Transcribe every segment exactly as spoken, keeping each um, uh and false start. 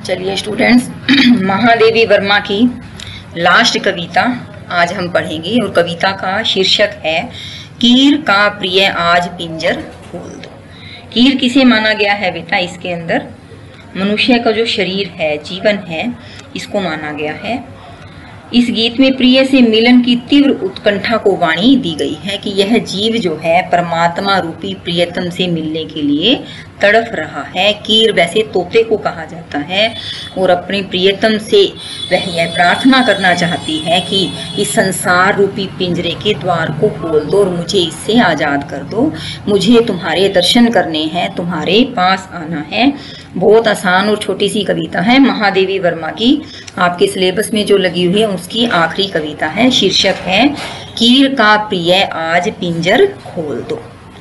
चलिए स्टूडेंट्स, महादेवी वर्मा की लास्ट कविता आज हम पढ़ेंगे और कविता का शीर्षक है कीर का प्रिय आज पिंजर खोल दो। कीर किसे माना गया है बेटा? इसके अंदर मनुष्य का जो शरीर है, जीवन है, इसको माना गया है। इस गीत में प्रिय से मिलन की तीव्र उत्कंठा को वाणी दी गई है कि यह जीव जो है परमात्मा रूपी प्रियतम से मिलने के लिए तड़फ रहा है। कीर वैसे तोते को कहा जाता है और अपने प्रियतम से वह यह प्रार्थना करना चाहती है कि इस संसार रूपी पिंजरे के द्वार को खोल दो और मुझे इससे आज़ाद कर दो। मुझे तुम्हारे दर्शन करने हैं, तुम्हारे पास आना है। बहुत आसान और छोटी सी कविता है, महादेवी वर्मा की आपके सिलेबस में जो लगी हुई है उसकी आखिरी कविता है। शीर्षक है कीर का प्रिय आज पिंजर खोल दो।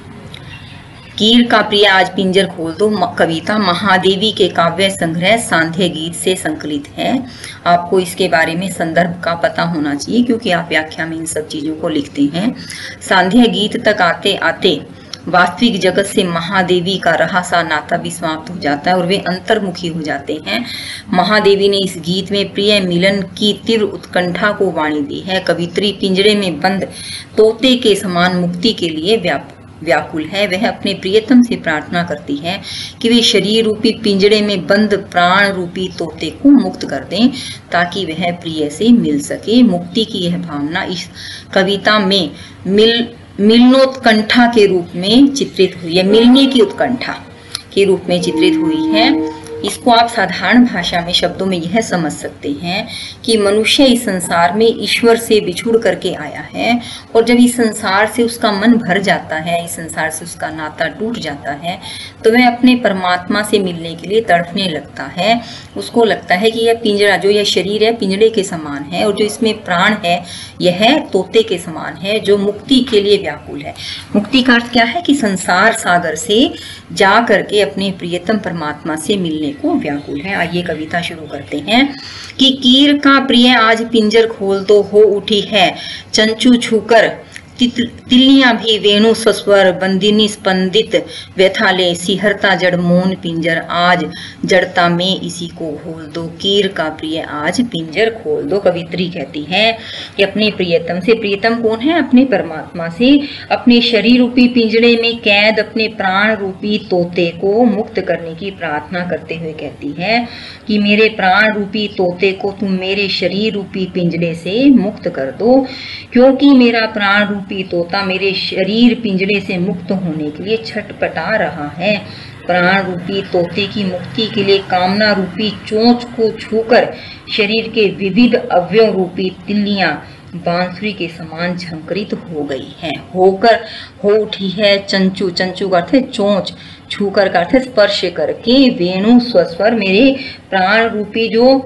कीर का प्रिय आज पिंजर खोल दो कविता महादेवी के काव्य संग्रह सांध्य गीत से संकलित है। आपको इसके बारे में संदर्भ का पता होना चाहिए क्योंकि आप व्याख्या में इन सब चीजों को लिखते हैं। सांध्य गीत तक आते आते वास्तविक जगत से महादेवी का रहा सा नाता भी समाप्त हो जाता है और वे अंतर्मुखी हो जाते हैं। महादेवी ने इस गीत में प्रिय मिलन की तीव्र उत्कंठा को वाणी दी है। कवित्री पिंजरे में बंद तोते के समान मुक्ति के लिए व्याप व्याकुल है। वह अपने प्रियतम से प्रार्थना करती है कि वे शरीर रूपी पिंजरे में बंद प्राण रूपी तोते को मुक्त कर दें ताकि वह प्रिय से मिल सके। मुक्ति की यह भावना इस कविता में मिल मिलनोत्कंठा के रूप में चित्रित हुई है। मिलने की उत्कंठा के रूप में चित्रित हुई है। इसको आप साधारण भाषा में शब्दों में यह समझ सकते हैं कि मनुष्य इस संसार में ईश्वर से बिछुड़ करके आया है और जब इस संसार से उसका मन भर जाता है, इस संसार से उसका नाता टूट जाता है, तो वह अपने परमात्मा से मिलने के लिए तड़फने लगता है। उसको लगता है कि यह पिंजरा, जो यह शरीर है, पिंजरे के समान है और जो इसमें प्राण है यह तोते के समान है जो मुक्ति के लिए व्याकुल है। मुक्ति का अर्थ क्या है? कि संसार सागर से जा करके अपने प्रियतम परमात्मा से मिलने को व्याकुल है। आइए कविता शुरू करते हैं कि कीर का प्रिय आज पिंजर खोल दो, हो उठी है चंचू छूकर तिल्लियां भी वेणु स्वस्वर बंदिनी स्पंदित व्यथाले सिहरता जड़ मौन पिंजर आज जड़ता में इसी को खोल दो। कीर का प्रिय आज पिंजर खोल दो। कवित्री कहती है कि अपने प्रियतम से, प्रियतम कौन है? अपने परमात्मा से, अपने शरीर रूपी पिंजरे में कैद अपने प्राण रूपी तोते को मुक्त करने की प्रार्थना करते हुए कहती है कि मेरे प्राण रूपी तोते को तुम मेरे शरीर रूपी पिंजरे से मुक्त कर दो, क्योंकि मेरा प्राण रूपी तोता मेरे शरीर पिंजरे से मुक्त होने के लिए छटपटा रहा है। प्राण रूपी तोते की मुक्ति के लिए कामना रूपी चोंच को छूकर शरीर के विविध अवयव रूपी तिल्लियां बांसुरी के समान झंकृत हो गई हैं। होकर हो उठी है चंचू, चंचू का अर्थ है चोंच, छूकर का अर्थ है स्पर्श करके, वेणु स्वस्वर मेरे प्राण रूपी जो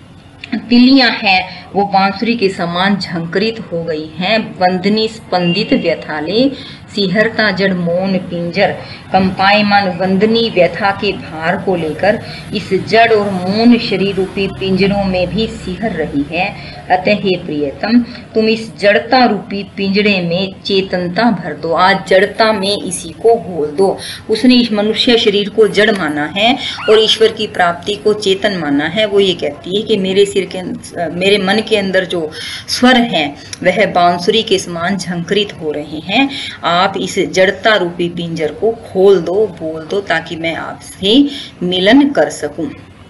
तिलियां हैं वो बांसुरी के समान झंकृत हो गई हैं। वंदनी स्पंदित व्यथाले सिहरता जड़ मौन पिंजर, कंपायमान वंदनी व्यथा के भार को लेकर इस जड़ और मौन शरीर रूपी पिंजरों में भी सिहर रही है। अतः हे प्रियतम, तुम इस जड़ता रूपी पिंजरे में चेतनता भर दो। आज जड़ता में इसी को घोल दो। उसने इस मनुष्य शरीर को जड़ माना है और ईश्वर की प्राप्ति को चेतन माना है। वो ये कहती है कि मेरे सिर के मेरे मन के अंदर जो स्वर हैं वह बांसुरी के समान झंकृत हो रहे हैं। आप इस जड़ता रूपी पिंजर को खोल दो, बोल दो, ताकि मैं आपसे मिलन कर सकूं।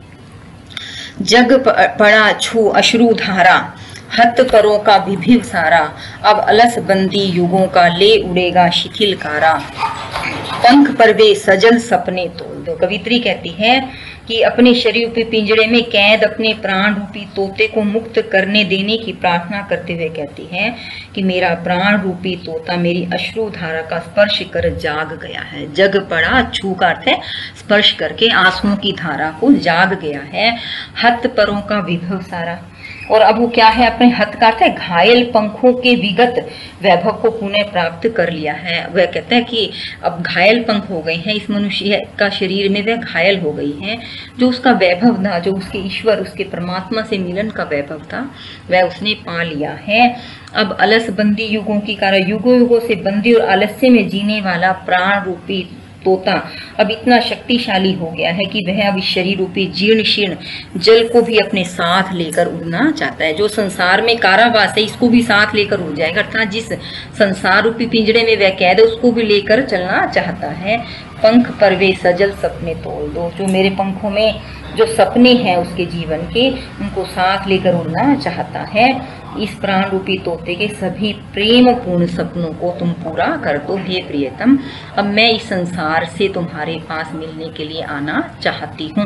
जग पड़ा छू अश्रु धारा, हत करों का विभिव सारा, अब अलस बंदी युगों का ले उड़ेगा शिथिल कारा, पंख पर वे सजल सपने तोल दो। कवित्री कहती है कि अपने शरीर रूपी पिंजरे में कैद अपने प्राण रूपी तोते को मुक्त करने देने की प्रार्थना करते हुए कहती है कि मेरा प्राण रूपी तोता मेरी अश्रु धारा का स्पर्श कर जाग गया है। जग पड़ा, छू का अर्थ है स्पर्श करके, आंसुओं की धारा को जाग गया है। हत परों का विभव सारा, और अब वो क्या है? अपने हथ का अर्थ है घायल पंखों के विगत वैभव को पुनः प्राप्त कर लिया है। वह कहता है कि अब घायल पंख हो गए हैं, इस मनुष्य का शरीर में वह घायल हो गई है। जो उसका वैभव था, जो उसके ईश्वर, उसके परमात्मा से मिलन का वैभव था, वह उसने पा लिया है। अब अलस बंदी युगों की कारण, युगों युगों से बंदी और आलस्य में जीने वाला प्राण रूपी तोता अब इतना शक्तिशाली हो गया है कि वह अब इस शरीर रूपी जीर्ण शीर्ण जल को भी अपने साथ लेकर उड़ना चाहता है। जो संसार में कारावास है इसको भी साथ लेकर उड़ जाएगा, अर्थात जिस संसार रूपी पिंजरे में वह कैद है उसको भी लेकर चलना चाहता है। पंख पर वे सजल सपने तोड़ दो, जो मेरे पंखों में जो सपने हैं उसके जीवन के, उनको साथ लेकर उड़ना चाहता है। इस प्राण रूपी तोते के सभी प्रेम पूर्ण सपनों को तुम पूरा कर दो हे प्रियतम। अब मैं इस संसार से तुम्हारे पास मिलने के लिए आना चाहती हूँ।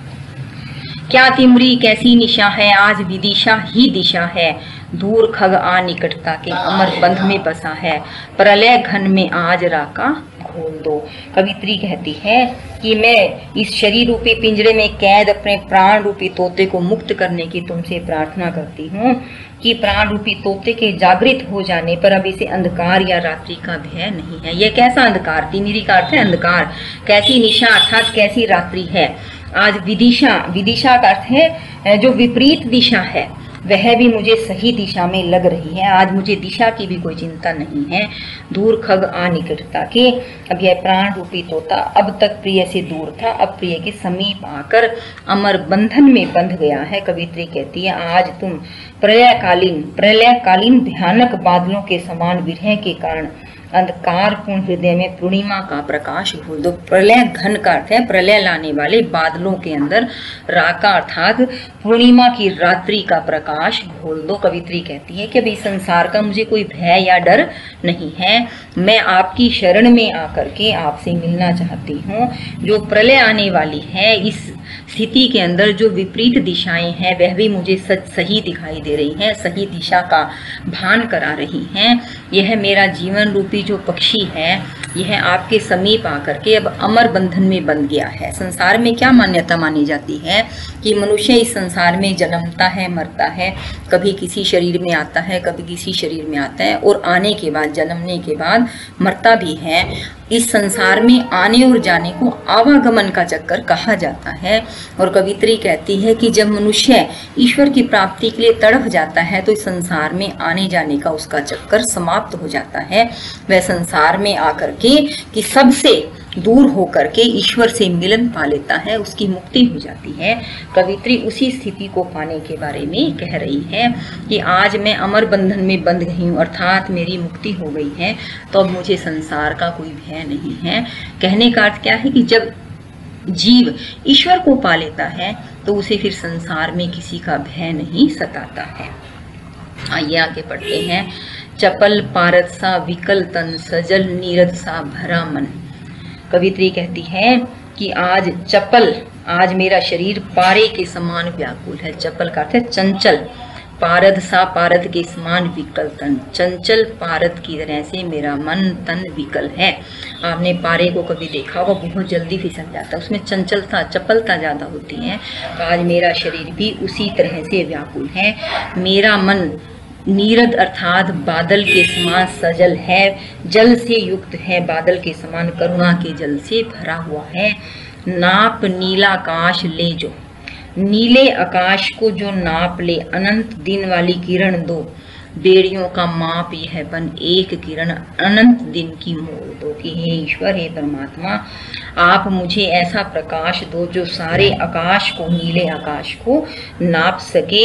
क्या तिमरी कैसी निशा है, आज विदिशा ही दिशा है। दूर खग आ निकटता के अमर बंध में बसा है, प्रलय घन में आज राका खोल दो। कवित्री कहती है कि मैं इस शरीर रूपी पिंजरे में कैद अपने प्राण रूपी तोते को मुक्त करने की तुमसे प्रार्थना करती हूँ कि प्राण रूपी तोते के जागृत हो जाने पर अब इसे अंधकार या रात्रि का भय नहीं है। यह कैसा अंधकार, तिमिरी का अर्थ है अंधकार, कैसी निशा अर्थात कैसी रात्रि है। आज विदिशा, विदिशा का अर्थ है जो विपरीत दिशा है वह भी मुझे सही दिशा में लग रही है। आज मुझे दिशा की भी कोई चिंता नहीं है। दूर खग आ निकटता के, अब यह प्राण रूपी तोता अब तक प्रिय से दूर था, अब प्रिय के समीप आकर अमर बंधन में बंध गया है। कवित्री कहती है आज तुम प्रलयकालीन प्रलयकालीन भयानक बादलों के समान विरह के कारण अंधकार पूर्ण हृदय में पूर्णिमा का प्रकाश घोल दो। प्रलय घन का अर्थ है प्रलय लाने वाले बादलों के अंदर राका अर्थात पूर्णिमा की रात्रि का प्रकाश घोल दो। कवित्री कहती है कि अभी संसार का मुझे कोई भय या डर नहीं है। मैं आपकी शरण में आकर के आपसे मिलना चाहती हूँ। जो प्रलय आने वाली है इस स्थिति के अंदर जो विपरीत दिशाएं हैं वह भी मुझे सच सही दिखाई दे रही हैं, सही दिशा का भान करा रही हैं। यह मेरा जीवन रूपी जो पक्षी है यह आपके समीप आकर के अब अमर बंधन में बंध गया है। संसार में क्या मान्यता मानी जाती है कि मनुष्य इस संसार में जन्मता है, मरता है, कभी किसी शरीर में आता है, कभी किसी शरीर में आता है और आने के बाद, जन्मने के बाद मरता भी है। इस संसार में आने और जाने को आवागमन का चक्कर कहा जाता है। और कवित्री कहती है कि जब मनुष्य ईश्वर की प्राप्ति के लिए तड़प जाता है तो इस संसार में आने जाने का उसका चक्कर समाप्त हो जाता है। वह संसार में आकर के कि सबसे दूर होकर के ईश्वर से मिलन पा लेता है, उसकी मुक्ति हो जाती है। कवित्री उसी स्थिति को पाने के बारे में कह रही है कि आज मैं अमर बंधन में बंध गई हूँ, अर्थात मेरी मुक्ति हो गई है, तो अब मुझे संसार का कोई भय नहीं है। कहने का अर्थ क्या है कि जब जीव ईश्वर को पा लेता है तो उसे फिर संसार में किसी का भय नहीं सताता है। आइए आगे पढ़ते हैं। चपल पारद सा विकल तन, सजल नीरद सा भरा मन। कवित्री कहती है कि आज चपल, आज मेरा शरीर पारे के समान व्याकुल है। चपल का अर्थ है चंचल, पारद सा पारद के समान विकल तन, चंचल पारद की तरह से मेरा मन तन विकल है। आपने पारे को कभी देखा होगा, बहुत जल्दी फिसल जाता है, उसमें चंचलता चपलता ज्यादा होती है। तो आज मेरा शरीर भी उसी तरह से व्याकुल है। मेरा मन नीरद अर्थात बादल के समान सजल है, जल से युक्त है, बादल के समान करुणा के जल से भरा हुआ है। नाप नीला आकाश ले जो, नीले आकाश को जो नाप ले, अनंत दिन वाली किरण दो, बेड़ियों का माप यह बन एक किरण, अनंत दिन की मोल दो। कि हे ईश्वर, हे परमात्मा, आप मुझे ऐसा प्रकाश दो जो सारे आकाश को, नीले आकाश को नाप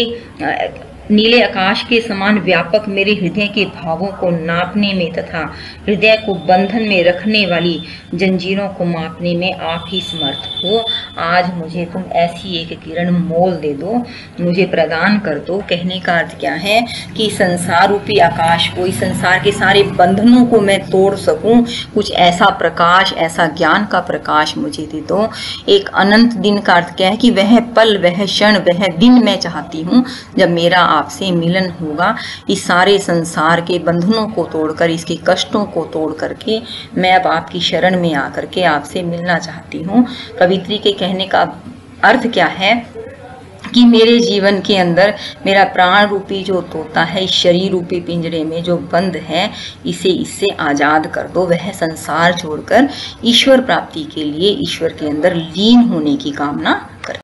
सके। नीले आकाश के समान व्यापक मेरे हृदय के भावों को नापने में तथा हृदय को बंधन में रखने वाली जंजीरों को मापने में आप ही समर्थ हो। आज मुझे तुम ऐसी एक किरण मोल दे दो, मुझे प्रदान कर दो। कहने का अर्थ क्या है कि संसार रूपी आकाश को, इस संसार के सारे बंधनों को मैं तोड़ सकूं, कुछ ऐसा प्रकाश, ऐसा ज्ञान का प्रकाश मुझे दे दो। एक अनंत दिन का अर्थ क्या है कि वह पल, वह क्षण, वह दिन मैं चाहती हूँ जब मेरा आपसे मिलन होगा। इस सारे संसार के बंधनों को तोड़कर, इसके कष्टों को तोड़ करके मैं अब आपकी शरण में आकर के आपसे मिलना चाहती हूँ। कवित्री के कहने का अर्थ क्या है कि मेरे जीवन के अंदर मेरा प्राण रूपी जो तोता है, शरीर रूपी पिंजरे में जो बंद है, इसे इससे आजाद कर दो। वह संसार छोड़कर ईश्वर प्राप्ति के लिए ईश्वर के अंदर लीन होने की कामना करे।